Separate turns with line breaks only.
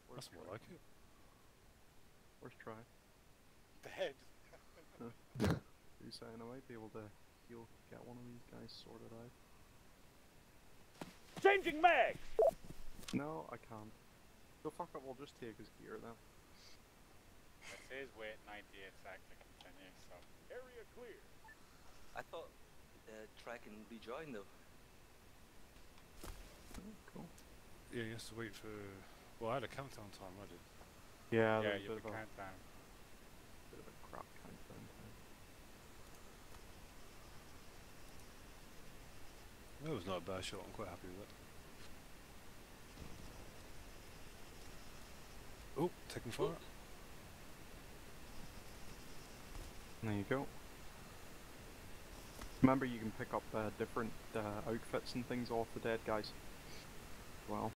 That's more like it.
First try.
Dead.
Who's saying I might be able to get one of these guys sorted out?
Changing mag!
No, I can't. So fuck it, we'll just take his gear then.
It says wait 98 seconds to continue, so.
Area clear.
I thought the track can rejoin though.
Oh, cool.
Yeah, you have to wait for. Well, I had a countdown time, I did.
Yeah,
Yeah,
there's
you
a
have
bit
a
of a,
countdown.
bit of a crap countdown time.
That was not a bad shot, I'm quite happy with that. Oh, taking fire.
There you go. Remember, you can pick up different outfits and things off the dead guys. Well.